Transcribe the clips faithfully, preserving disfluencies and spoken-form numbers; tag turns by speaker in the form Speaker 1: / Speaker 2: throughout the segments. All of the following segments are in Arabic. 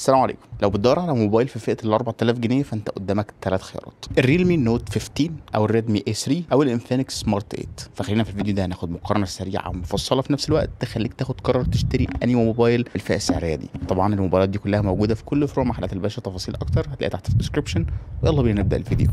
Speaker 1: السلام عليكم. لو بتدور على موبايل في فئه ال أربعة آلاف جنيه فانت قدامك ثلاث خيارات: الريلمي نوت خمستاشر او الريدمي اي ثلاثة او الانفينكس سمارت ثمانية. فخلينا في الفيديو ده هناخد مقارنه سريعه ومفصله في نفس الوقت تخليك تاخد قرار تشتري انهي موبايل في الفئه السعريه دي. طبعا الموبايلات دي كلها موجوده في كل فروع محلات الباشا، تفاصيل اكتر هتلاقيها تحت في الديسكربشن. ويلا بينا نبدا الفيديو.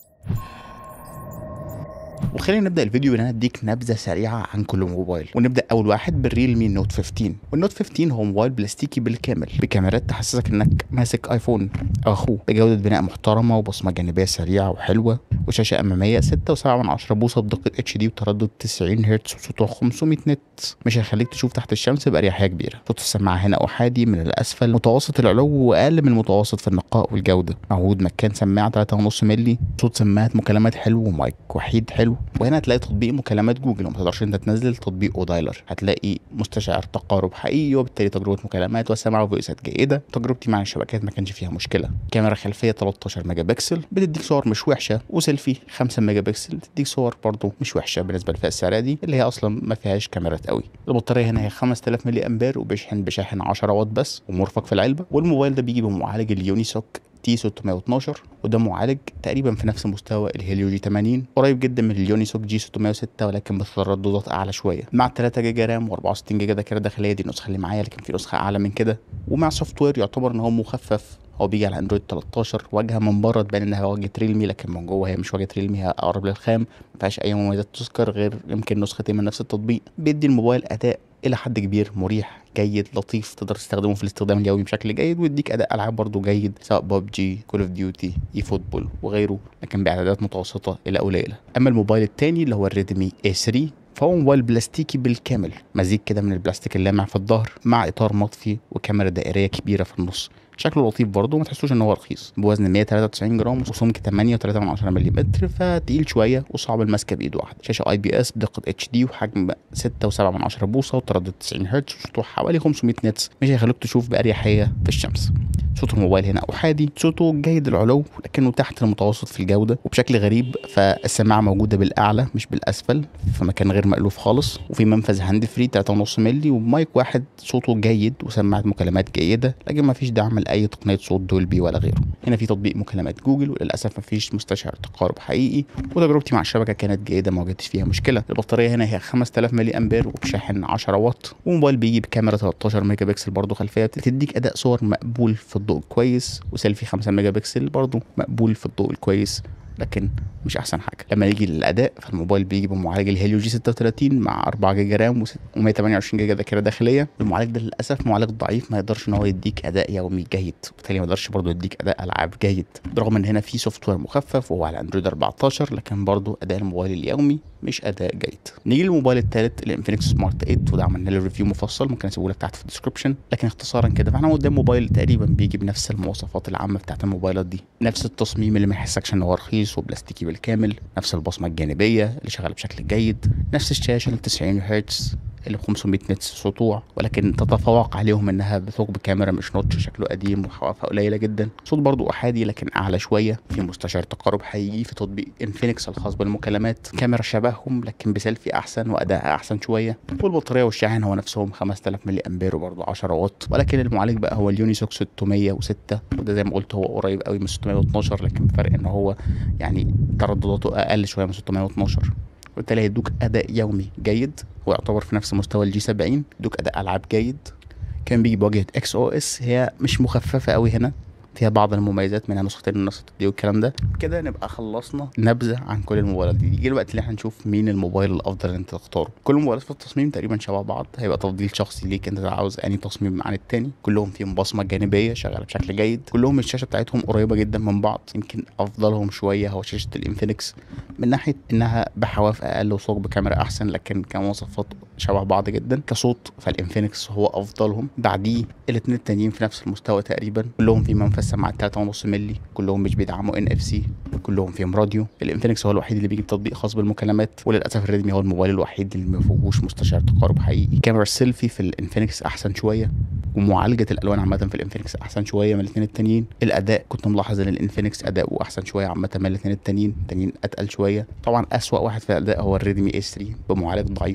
Speaker 1: وخلينا نبدا الفيديو بان انا اديك نبذه سريعه عن كل موبايل، ونبدا اول واحد بالريلمي نوت خمستاشر. والنوت خمستاشر هو موبايل بلاستيكي بالكامل بكاميرات تحسسك انك ماسك ايفون او اخوه، بجوده بناء محترمه وبصمه جانبيه سريعه وحلوه، وشاشه اماميه ستة وسبعة من عشرة بوصه بدقه اتش دي وتردد تسعين هرتز وسطوع خمسمية نت، مش هيخليك تشوف تحت الشمس باريحيه كبيره. صوت السماعه هنا احادي من الاسفل، متوسط العلو واقل من المتوسط في النقاء والجوده. موجود مكان سماعه ثلاثة ونص مللي، صوت سماعه مكالمات حلو ومايك وحيد حلو. وهنا هتلاقي تطبيق مكالمات جوجل، وما تقدرش انت تنزل تطبيق اودايلر. هتلاقي مستشعر تقارب حقيقي، وبالتالي تجربه مكالمات وسمع وفويسات جيده. تجربتي مع الشبكات ما كانش فيها مشكله. كاميرا خلفيه تلتاشر ميجا بكسل بتديك صور مش وحشه، وسيلفي خمسة ميجا بكسل بتديك صور برضه مش وحشه بالنسبه للفئه السعريه دي اللي هي اصلا ما فيهاش كاميرات قوي. البطاريه هنا هي خمسة آلاف ملي امبير، وبيشحن بشاحن عشرة واط بس ومرفق في العلبه. والموبايل ده بيجي بمعالج اليونيسوك تي ستمية واتناشر، وده معالج تقريبا في نفس مستوى الهيليو جي ثمانين، قريب جدا من اليونيسوك جي ستمية وستة ولكن بترددات اعلى شويه، مع ثلاثة جيجا رام واربعة وستين جيجا ذاكره داخليه. دي النسخه اللي معايا، لكن في نسخه اعلى من كده، ومع سوفت وير يعتبر ان هو مخفف. هو بيجي على اندرويد تلتاشر. واجهه من بره تبان انها واجهه ريلمي، لكن من جوه هي مش واجهه ريلمي، هي اقرب للخام. ما فيهاش اي مميزات تذكر غير يمكن نسختين من نفس التطبيق. بيدي الموبايل اداء الى حد كبير مريح جيد لطيف، تقدر تستخدمه في الاستخدام اليومي بشكل جيد، ويديك اداء العاب برضه جيد سواء ببجي، كول اوف ديوتي، اي فوتبول وغيره، لكن باعدادات متوسطه الى قليله. اما الموبايل الثاني اللي هو الريدمي اي ثلاثة فهو موبايل بلاستيكي بالكامل، مزيج كده من البلاستيك اللامع في الظهر مع اطار مطفي وكاميرا دائريه كبيره في النص. شكله لطيف برضه، ما تحسوش ان هو رخيص. بوزن مية وتلاتة وتسعين جرام وسمك ثمانية وتلاتة من عشرة ملم، فتقيل شويه وصعب المسكه بايد واحده. شاشه اي بي اس بدقه اتش دي وحجم ستة وسبعة من عشرة بوصه وتردد تسعين هرتز وسطوع حوالي خمسمية نتس، مش هيخليك تشوف باريحيه في الشمس. صوت الموبايل هنا احادي، صوته جيد العلو لكنه تحت المتوسط في الجوده، وبشكل غريب فالسماعه موجوده بالاعلى مش بالاسفل، في مكان غير مألوف خالص. وفي منفذ هاند فري ثلاثة ونص مللي ومايك واحد صوته جيد وسماعه مكالمات جيده، لكن ما فيش دعم لاي تقنيه صوت دولبي ولا غيره. هنا في تطبيق مكالمات جوجل، وللاسف ما فيش مستشعر تقارب حقيقي. وتجربتي مع الشبكه كانت جيده، ما واجهتش فيها مشكله. البطاريه هنا هي خمسة آلاف ملي امبير وبشاحن عشرة واط، وموبايل بيجي بكاميرا تلتاشر ميجا بكسل برضه خلفيه بتديك اداء صور مقبول في الضوء كويس، وسيلفي خمسة ميجا بكسل برضه مقبول في الضوء الكويس، لكن مش احسن حاجه. لما يجي للاداء فالموبايل بيجي بمعالج الهيليو جي ستة وتلاتين مع أربعة جيجا رام ومية وتمنية وعشرين جيجا ذاكره داخليه. المعالج ده للاسف معالج ضعيف، ما يقدرش ان هو يديك اداء يومي جيد، وبالتالي ما يقدرش برضه يديك اداء العاب جيد، برغم ان هنا في سوفت وير مخفف وهو على اندرويد أربعتاشر، لكن برضه اداء الموبايل اليومي مش اداء جيد. نيجي للموبايل الثالث الانفينكس سمارت ثمانية، وده عملنا له ريفيو مفصل ممكن اسيبه لك تحت في الديسكربشن، لكن اختصارا كده فاحنا قدام موبايل تقريبا بيجي بنفس المواصفات العامه بتاعت الموبايلات دي، نفس التصميم اللي ما يحسكش ان هو رخيص وبلاستيكي بالكامل، نفس البصمه الجانبيه اللي شغاله بشكل جيد، نفس الشاشه ال تسعين هرتز اللي ب خمسمية نتس سطوع، ولكن تتفوق عليهم انها بثقب كاميرا مش نوتش، شكله قديم وحوافها قليله جدا. صوت برضو احادي لكن اعلى شويه، في مستشعر تقارب حقيقي في تطبيق انفينكس الخاص بالمكالمات، كاميرا شبههم لكن بسيلفي احسن واداء احسن شويه. والبطاريه والشاحن هو نفسهم خمسة آلاف ملي امبير وبرضو عشرة واط، ولكن المعالج بقى هو اليونيسوك ستمية وستة، وده زي ما قلت هو قريب قوي من ستمية واتناشر، لكن فرق ان هو يعني تردداته اقل شويه من ستمية واتناشر، وبالتالي هيدوك اداء يومي جيد، ويعتبر في نفس مستوى الجي سبعين. يدوك اداء العاب جيد. كان بيجي بواجهه اكس او اس، هي مش مخففه قوي، هنا فيها بعض المميزات منها نسختين من نسخه دي والكلام ده. كده نبقى خلصنا نبذه عن كل الموبايلات دي. يجي الوقت اللي احنا نشوف مين الموبايل الافضل اللي انت تختاره. كل الموبايلات في التصميم تقريبا شبه بعض، هيبقى تفضيل شخصي ليك انت عاوز انهي تصميم عن التاني. كلهم فيهم بصمه جانبيه شغاله بشكل جيد، كلهم الشاشه بتاعتهم قريبه جدا من بعض. يمكن افضلهم شويه هو شاشه الانفينكس من ناحيه انها بحواف اقل وثقب كاميرا احسن، لكن كمواصفات شبه بعض جدا. كصوت فالانفينكس هو افضلهم، بعديه الاثنين التانيين في نفس المستوى تقريبا. كلهم في منفذ سماعات ثلاثة ونص مللي، كلهم مش بيدعموا ان اف سي، كلهم فيهم راديو. الانفينكس هو الوحيد اللي بيجي بتطبيق خاص بالمكالمات، وللاسف الريدمي هو الموبايل الوحيد اللي ما فيهوش مستشعر تقارب حقيقي. كاميرا السيلفي في الانفينكس احسن شويه، ومعالجه الالوان عامه في الانفينكس احسن شويه من الاثنين التانيين. الاداء كنت ملاحظ ان الانفينكس اداؤه احسن شويه عامه من الاثنين التانيين، التانيين اتقل شويه. طبعا اسوأ واحد في الاداء هو الريدمي اي ثلاثة بمعالج ضعيف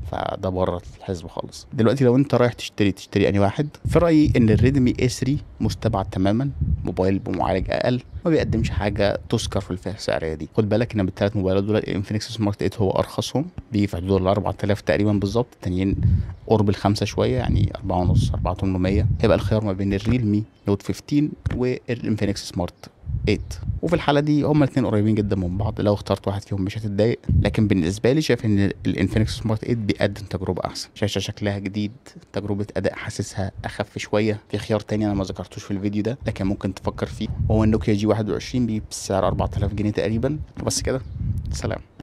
Speaker 1: فده بره الحسبه خالص. دلوقتي لو انت رايح تشتري تشتري انهي واحد؟ في رايي ان الريدمي اي ثري مستبعد تماما، موبايل بمعالج اقل ما بيقدمش حاجه تذكر في الفئه السعريه دي. خد بالك ان بالثلاث موبايلات دول الانفينكس سمارت ثمانية هو ارخصهم، بيجي في حدود ال أربعة آلاف تقريبا بالظبط، التانيين قرب الخمسه شويه يعني أربعة ونص أربعة آلاف وثمانمية. هيبقى الخيار ما بين الريلمي نوت خمستاشر والانفينكس سمارت ثمانية، وفي الحاله دي هما الاثنين قريبين جدا من بعض، لو اخترت واحد فيهم مش هتتضايق. لكن بالنسبه لي شايف ان الانفينكس سمارت ثمانية بيقدم تجربه احسن، شاشه شكلها جديد، تجربه اداء حاسسها اخف شويه. في خيار تاني انا ما ذكرتوش في الفيديو ده لكن ممكن تفكر فيه، وهو النوكيا جي واحد وعشرين بسعر أربعة آلاف جنيه تقريبا. بس كده، سلام.